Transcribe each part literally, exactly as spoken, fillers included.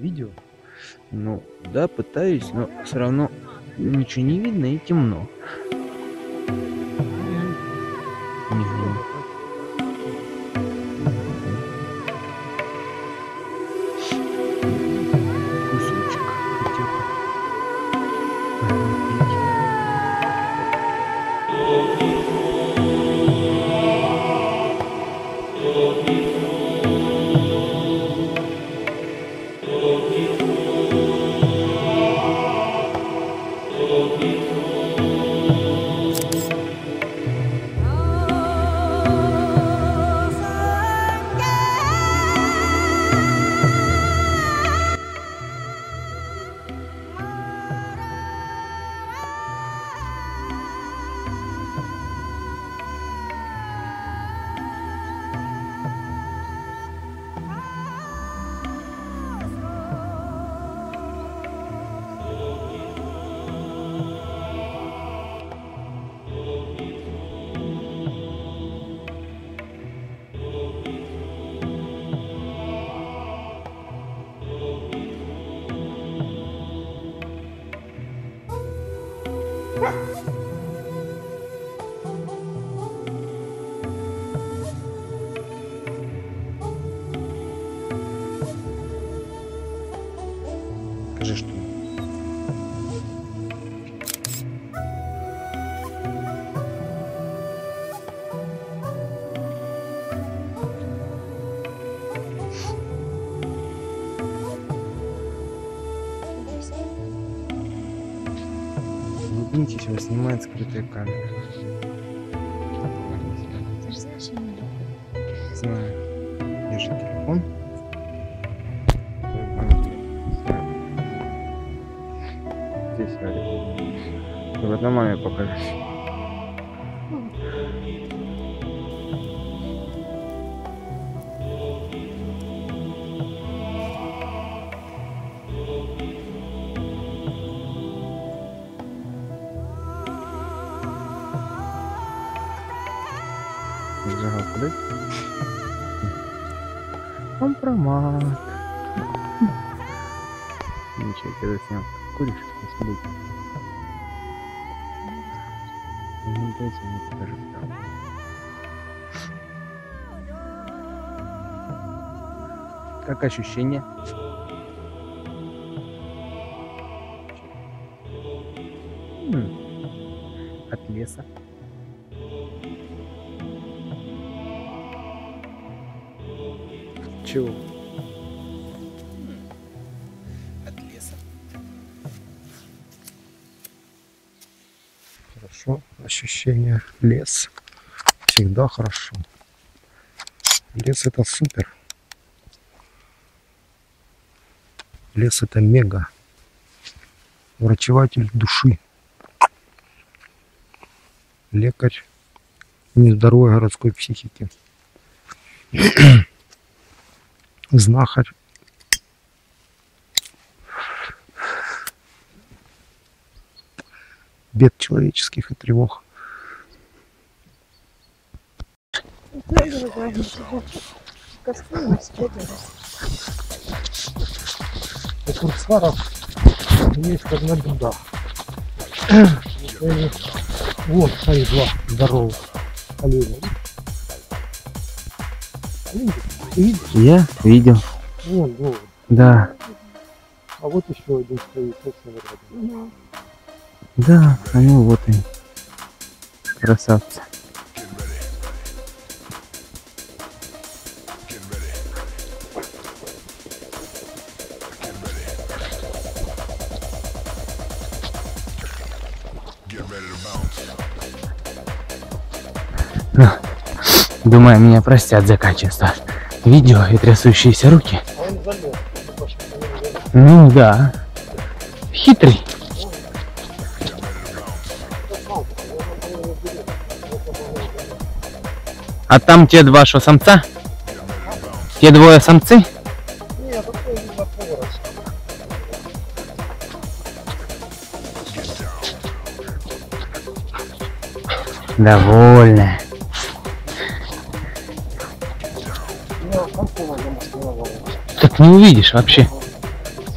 видео. Ну, да, пытаюсь, но все равно ничего не видно и темно. Мгм. Кусочек хотя бы. Ага, видите? Скажи, что улыбнитесь, вас снимает скрытая камера. Ты же знаешь, я не люблю. Знаю. Держи телефон. Здесь рядом. Вот на маме покажись. Зажигалку дай. Компромат. Ничего, когда снял. Куришь? Не забудь. Ну, дайте мне покажи. Как ощущение? М, От леса. Чего? От леса. Хорошо. Ощущение лес. Всегда хорошо. Лес это супер. Лес это мега. Врачеватель души. Лекарь нездоровой городской психики. Знахарь. Бед человеческих и тревог. У курсаров есть одна беда. Вот, смотри, два здоровых оленя. Видишь? Я видел. Вон, вон. Да. А вот еще один стоит совсем рядом. Да, они вот они. Красавцы. Ну, думаю, меня простят за качество видео и трясущиеся руки. А он залез. Ну да. Хитрый. А там те два что, самца? Те двое самцы? Нет, такой не запорос. Довольно. Так не увидишь вообще.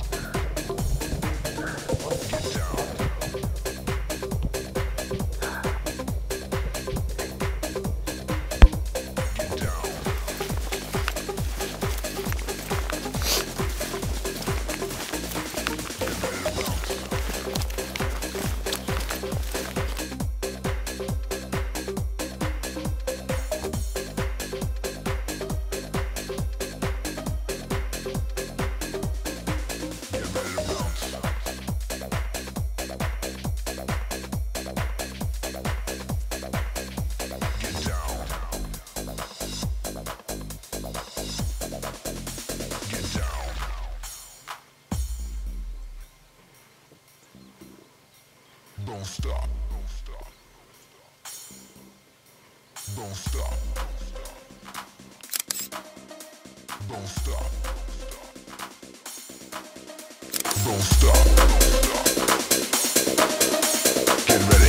Don't stop. Don't stop. Don't stop. Don't stop. Get ready.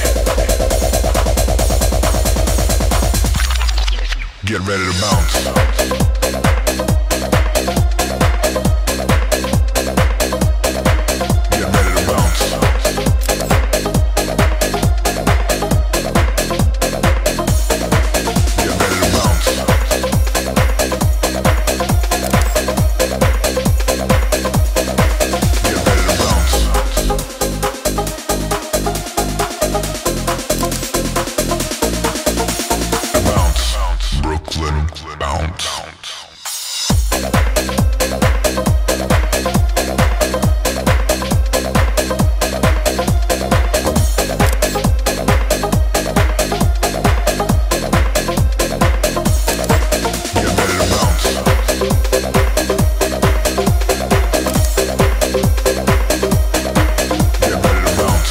Get ready to bounce. Get ready to bounce. Get ready to bounce. Get ready to bounce. Bounce. Brooklyn, bounce. Get ready to bounce. Get ready to bounce.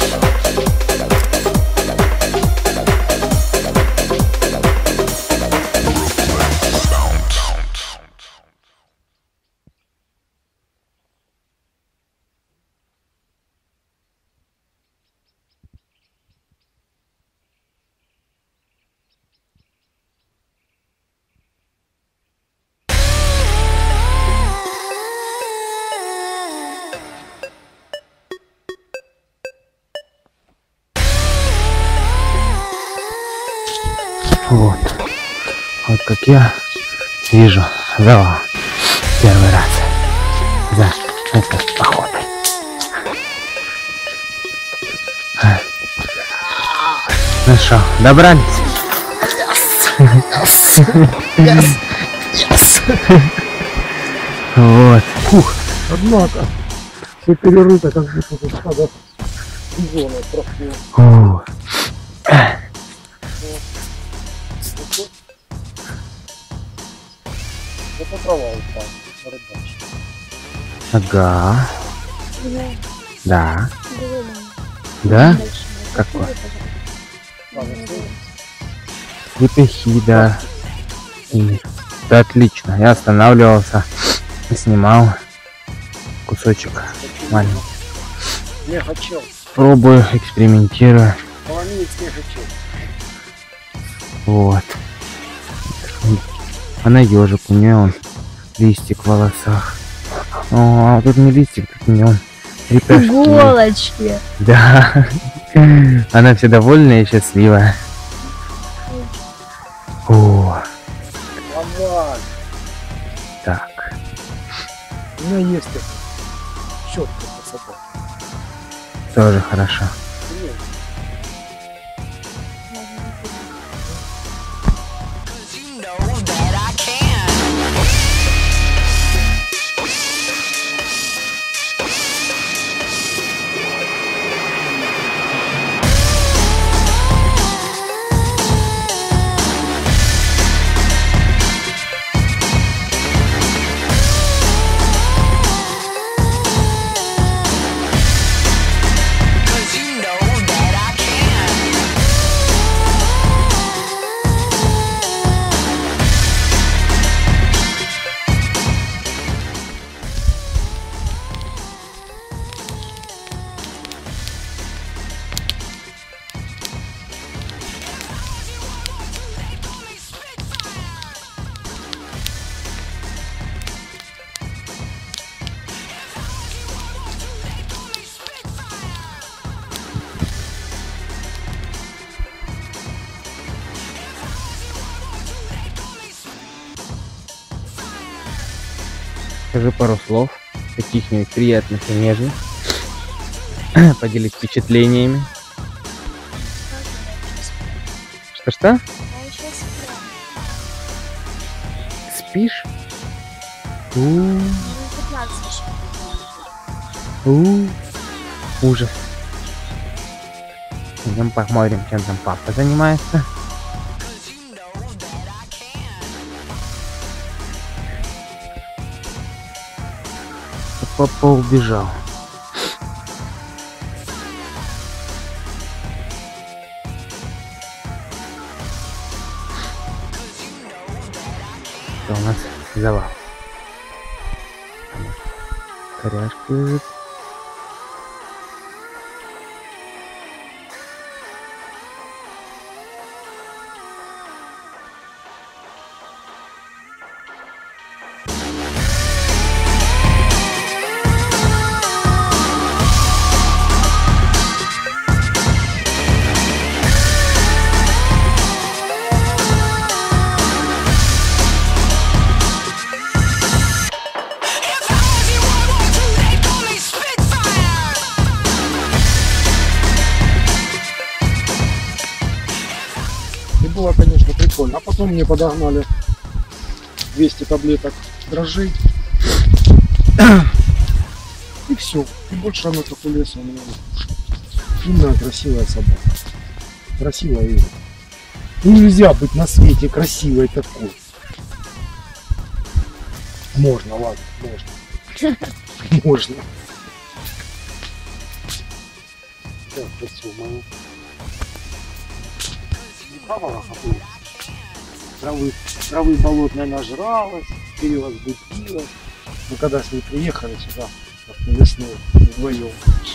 Brooklyn, bounce. Вот. Вот как я вижу завал первый раз за этой охотой. А. Ну что, добрались? Вот. Фух. Однако, все перерыто, как будто тут надо зона прошло. Фух. Это провал упал, рыбачий. Ага. Да, Да. было Да? дальше. Какой? Пожалуйста. Лепехи, да. И да, отлично. Я останавливался, снимал кусочек маленький. Не хочу. Пробую, экспериментирую. Поломить не хочу. Вот. А на ежик у нее он листик в волосах. О, а тут не листик, тут у него репешки. Иголочки. Да. Она все довольная и счастливая. О, Нормально. так. У меня есть это. Щетка под собой. Тоже хорошо. Нет. Скажи пару слов, таких приятных и нежных. Поделись впечатлениями. Что-что? Я еще сплю. Спишь? У, Мне пятнадцать еще. у, ужас. Идем посмотрим, чем там папа занимается. Папа убежал. у нас завал. Коряшка лежит. И было, конечно, прикольно. А потом мне подогнали двести таблеток дрожжей. И все. И больше она как у леса у меня не кушает. Умная, красивая собака. Красивая и нельзя быть на свете красивой такой. Можно, ладно, можно. Можно. Так, красиво мою. Хавала какую? Травы, травы болотной нажралась, перевозбудилась. Мы когда с ней приехали сюда, как на весну, вдвоем,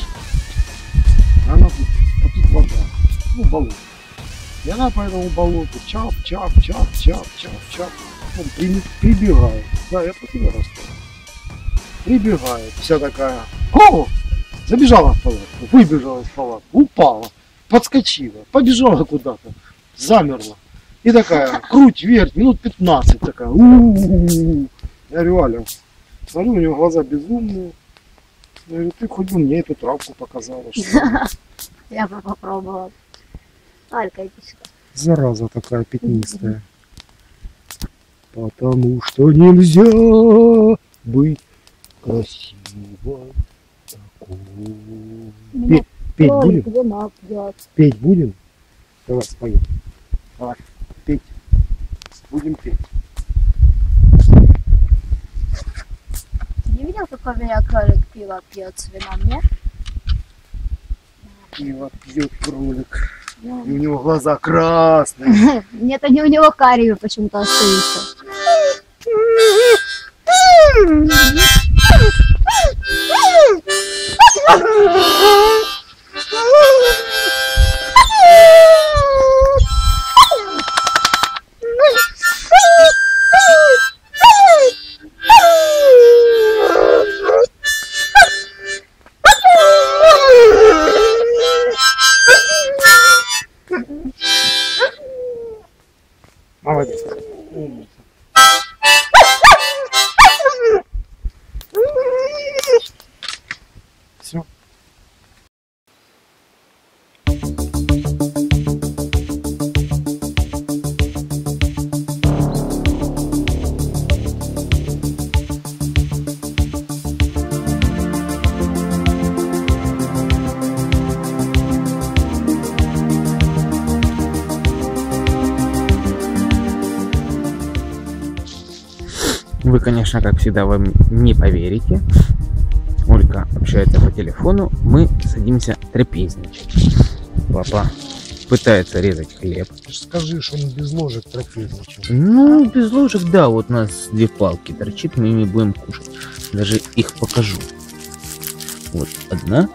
она тут, а тут вода, ну болото. И она по этому болоту чап, чап, чап, чап, чап, чап. Он при, прибегает. Да, я про тебя рассказываю. Прибегает, вся такая. О! Забежала в палатку, выбежала из палатки, упала, подскочила, побежала куда-то, замерла. И такая, круть, верть, минут пятнадцать такая. У-у-у-у. Я говорю, Аля, смотрю, у него глаза безумные. Я говорю, ты хоть бы мне эту травку показала, что ли. Я бы попробовала. Алька, иди сюда. Зараза такая пятнистая. Потому что нельзя быть красивой такой. Меня Петь кролик будем? вина пьет. Петь будем? Давай споем. Давай, петь. Будем петь. Ты не видел, как у меня кролик пиво пьет с вином, нет? Пиво пьет кролик. Ну, И у него глаза красные. нет, они у него карие почему-то остаются. Молодец. Умница. Все. Вы, конечно, как всегда, вы не поверите. Ольга общается по телефону, мы садимся трапезничать. Папа пытается резать хлеб. Ты же скажи, что он без ложек трапезничал. Ну, без ложек, да, вот у нас две палки торчит, мы ими будем кушать. Даже их покажу. Вот одна,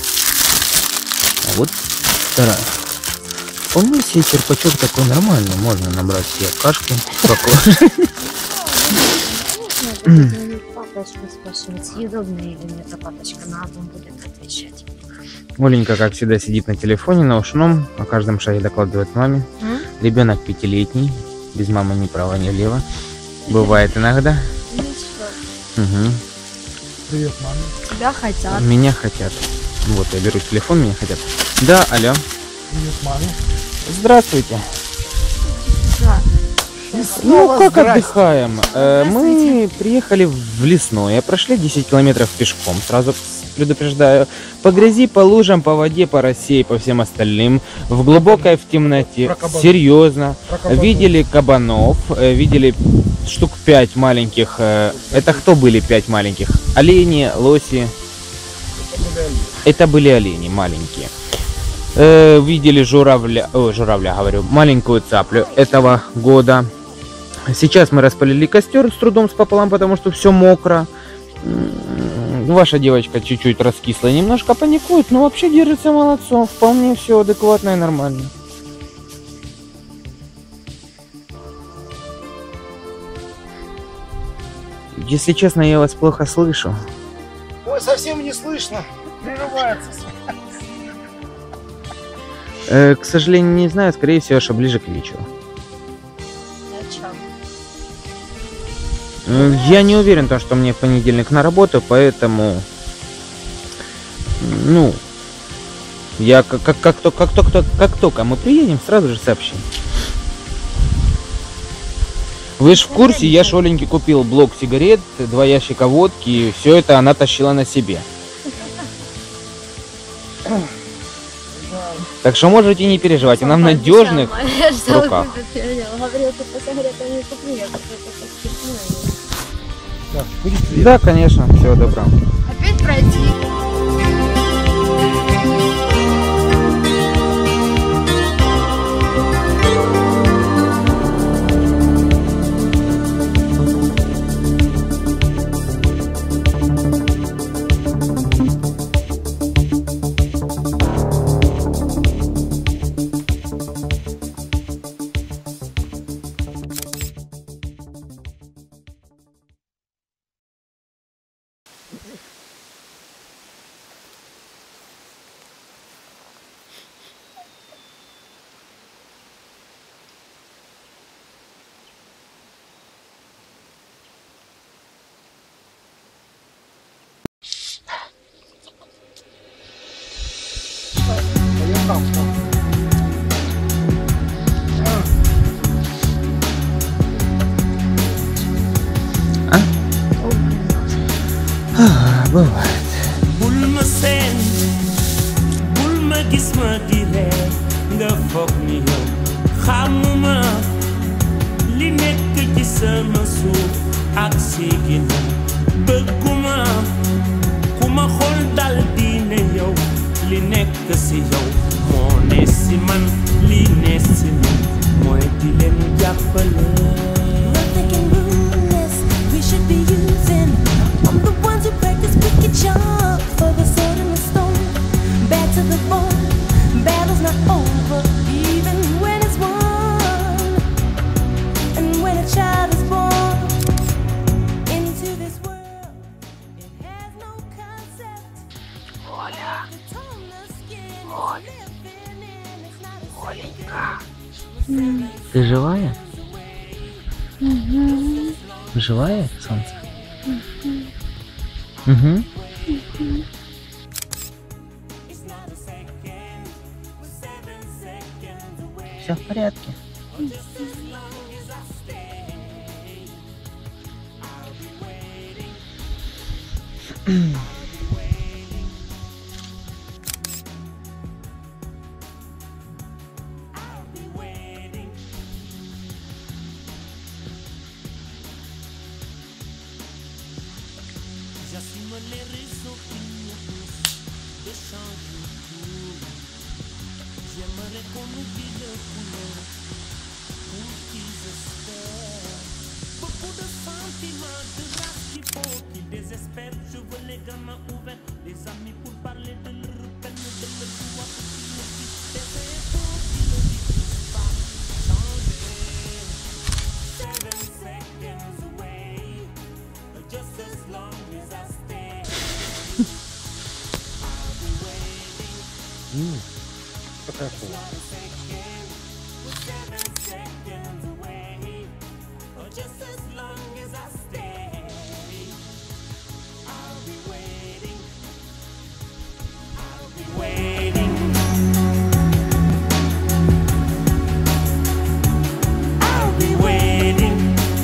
а вот вторая. Вполне себе черпачок такой нормальный, можно набрать себе кашки, покушать. Конечно, папочку спрашивать, съедобная или нет, а папочка на одном будет отвечать. Оленька, как всегда, сидит на телефоне, на ушном, о каждом шаге докладывает маме. М? Ребенок пятилетний, без мамы ни права, ни влево. Бывает иногда. Ничего. Угу. Привет, маме. Тебя хотят. Меня хотят. Вот, я беру телефон, меня хотят. Да, алло. Привет, маме. Здравствуйте. Да. Ну, как отдыхаем? Э, мы приехали в лесное, прошли десять километров пешком, сразу предупреждаю. По грязи, по лужам, по воде, по росе и по всем остальным. В глубокой, в темноте. Про кабанов. Серьезно. Про кабанов. Видели кабанов, э, видели штук пять маленьких. э, Это кто были пять маленьких? Олени, лоси. Это были олени маленькие. Э, видели журавля, о, журавля говорю, маленькую цаплю этого года. Сейчас мы распалили костер с трудом с пополам, потому что все мокро. М, Ваша девочка чуть-чуть раскисла, немножко паникует, но вообще держится молодцом. Вполне все адекватно и нормально. Если честно, я вас плохо слышу. Ой, совсем не слышно. Прерывается. Э, к сожалению, не знаю, скорее всего, что ближе к вечеру. О чем? Э, Я не уверен, то, что мне в понедельник на работу, поэтому, ну, я как, как, как, то- как, только, как только мы приедем, сразу же сообщим. Вы ж в курсе, я Шоленьке купил блок сигарет, два ящика водки, и все это она тащила на себе. Так что можете не переживать, она в надежных руках. Говорил, ты по сигаретам не куплю, я какой-то подчеркну. Так, будет привет. Да, конечно, всего доброго. Опять пройти. А я там стал. А, бывает. bul ma seen bul ma gis ma di reer nga foog ni yow xamuma li nekk ci sama suuf ak si ginnaaw bëgguma ku ma xool dal di ne yow li nekk si yow moo ne si man li ne si man mooy di leen jàppale. Nothing can ruin this. We should be using. I'm the ones who practice wicked charm for the sword and the stone. Back to the bone. Battle's not over, even when it's won. And when a child is born into this world, it has no concept. Оля. Оля. Оленька. Ты живая? Живая, солнце? Угу. Все в порядке. J'assume les raisons qui me poussent de changer tout. J'aimerais qu'on oublie le couleur pour qu'ils espèrent. Beaucoup de sentiments, de race qui font qu'ils désespèrent. Je veux les gamins ouverts, des amis pour parler de leur peine, de leur joie pour qu'ils le vivent. Des infos qui ne disent pas changer. Seven seconds away, just as long as I stay. I'll be waiting. Какая фу. Seven seconds away, or just as long as I stay. I'll be waiting. I'll be waiting. I'll be waiting.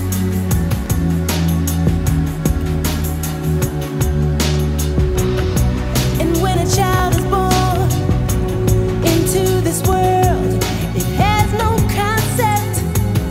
And when a child is born into this world, it has no concept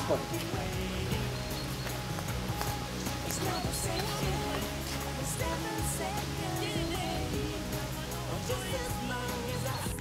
спать. Seven seconds, seven seconds away. Just as long as I